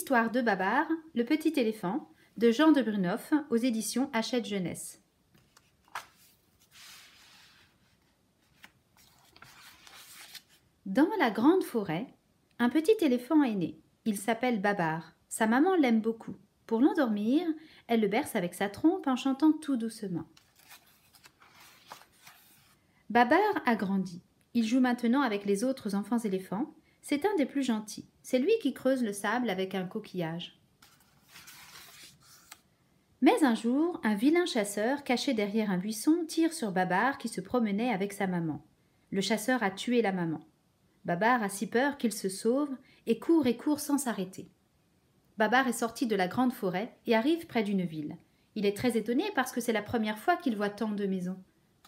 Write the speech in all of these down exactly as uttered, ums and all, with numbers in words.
L'histoire de Babar, le petit éléphant, de Jean de Brunoff, aux éditions Hachette Jeunesse. Dans la grande forêt, un petit éléphant est né. Il s'appelle Babar. Sa maman l'aime beaucoup. Pour l'endormir, elle le berce avec sa trompe en chantant tout doucement. Babar a grandi. Il joue maintenant avec les autres enfants éléphants. C'est un des plus gentils. C'est lui qui creuse le sable avec un coquillage. Mais un jour, un vilain chasseur, caché derrière un buisson, tire sur Babar qui se promenait avec sa maman. Le chasseur a tué la maman. Babar a si peur qu'il se sauve et court et court sans s'arrêter. Babar est sorti de la grande forêt et arrive près d'une ville. Il est très étonné parce que c'est la première fois qu'il voit tant de maisons.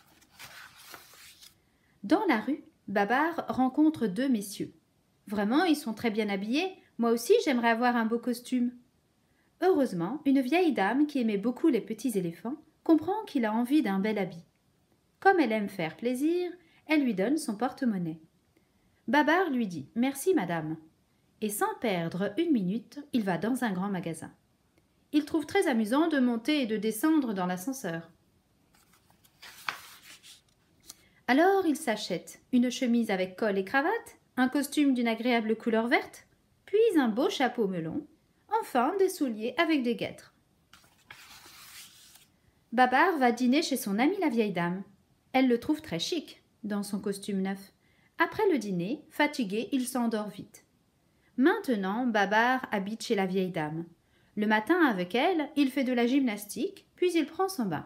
Dans la rue, Babar rencontre deux messieurs. Vraiment, ils sont très bien habillés. Moi aussi, j'aimerais avoir un beau costume. Heureusement, une vieille dame qui aimait beaucoup les petits éléphants comprend qu'il a envie d'un bel habit. Comme elle aime faire plaisir, elle lui donne son porte-monnaie. Babar lui dit « Merci, madame ». Et sans perdre une minute, il va dans un grand magasin. Il trouve très amusant de monter et de descendre dans l'ascenseur. Alors il s'achète une chemise avec col et cravate, un costume d'une agréable couleur verte, puis un beau chapeau melon, enfin des souliers avec des guêtres. Babar va dîner chez son amie la vieille dame. Elle le trouve très chic dans son costume neuf. Après le dîner, fatigué, il s'endort vite. Maintenant, Babar habite chez la vieille dame. Le matin, avec elle, il fait de la gymnastique, puis il prend son bain.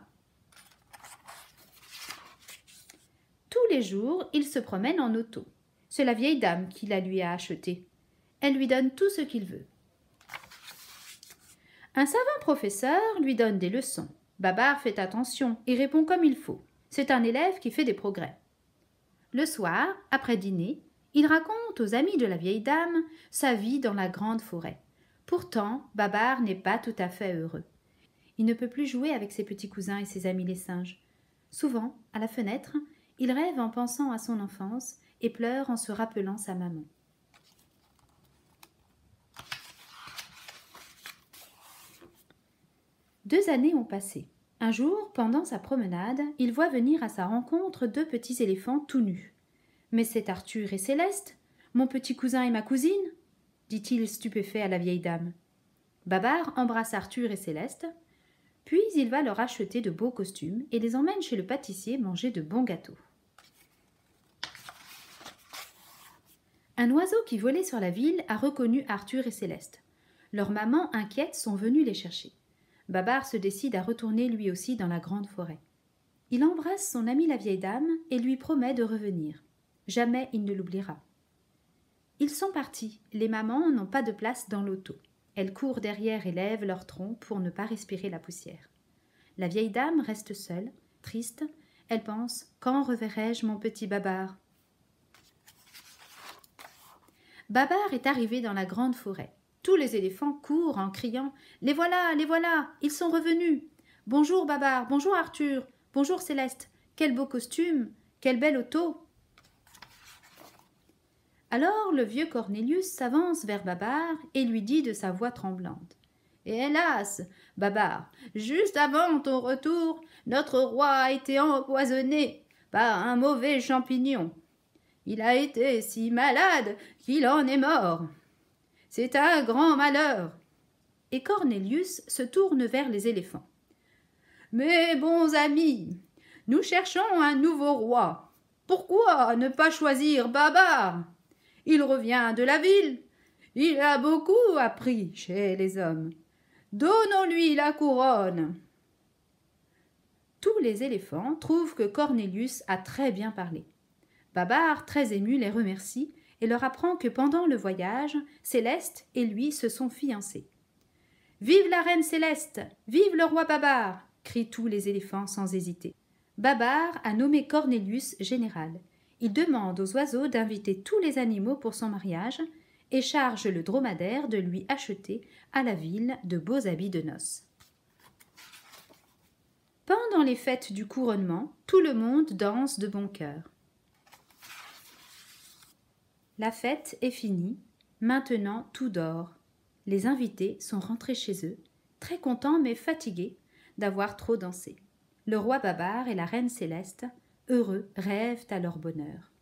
Tous les jours, il se promène en auto. C'est la vieille dame qui la lui a achetée. Elle lui donne tout ce qu'il veut. Un savant professeur lui donne des leçons. Babar fait attention et répond comme il faut. C'est un élève qui fait des progrès. Le soir, après dîner, il raconte aux amis de la vieille dame sa vie dans la grande forêt. Pourtant, Babar n'est pas tout à fait heureux. Il ne peut plus jouer avec ses petits cousins et ses amis les singes. Souvent, à la fenêtre, il rêve en pensant à son enfance et pleure en se rappelant sa maman. Deux années ont passé. Un jour, pendant sa promenade, il voit venir à sa rencontre deux petits éléphants tout nus. « Mais c'est Arthur et Céleste, mon petit cousin et ma cousine ?» dit-il stupéfait à la vieille dame. Babar embrasse Arthur et Céleste, puis il va leur acheter de beaux costumes et les emmène chez le pâtissier manger de bons gâteaux. Un oiseau qui volait sur la ville a reconnu Arthur et Céleste. Leurs mamans inquiètes sont venues les chercher. Babar se décide à retourner lui aussi dans la grande forêt. Il embrasse son amie la vieille dame et lui promet de revenir. Jamais il ne l'oubliera. Ils sont partis. Les mamans n'ont pas de place dans l'auto. Elles courent derrière et lèvent leur tronc pour ne pas respirer la poussière. La vieille dame reste seule, triste. Elle pense « Quand reverrai-je mon petit Babar ?» Babar est arrivé dans la grande forêt. Tous les éléphants courent en criant « Les voilà, les voilà, ils sont revenus !»« Bonjour Babar, bonjour Arthur, bonjour Céleste, quel beau costume, quelle belle auto !» Alors le vieux Cornélius s'avance vers Babar et lui dit de sa voix tremblante « Hélas, Babar, juste avant ton retour, notre roi a été empoisonné par un mauvais champignon. Il a été si malade qu'il en est mort. C'est un grand malheur. » Et Cornélius se tourne vers les éléphants. « Mes bons amis, nous cherchons un nouveau roi. Pourquoi ne pas choisir Babar ? Il revient de la ville. Il a beaucoup appris chez les hommes. Donnons-lui la couronne. » Tous les éléphants trouvent que Cornélius a très bien parlé. Babar, très ému, les remercie et leur apprend que pendant le voyage, Céleste et lui se sont fiancés. « Vive la reine Céleste! Vive le roi Babar !» crient tous les éléphants sans hésiter. Babar a nommé Cornélius général. Il demande aux oiseaux d'inviter tous les animaux pour son mariage et charge le dromadaire de lui acheter à la ville de beaux habits de noces. Pendant les fêtes du couronnement, tout le monde danse de bon cœur. La fête est finie, maintenant tout dort. Les invités sont rentrés chez eux, très contents mais fatigués d'avoir trop dansé. Le roi Babar et la reine Céleste, heureux, rêvent à leur bonheur.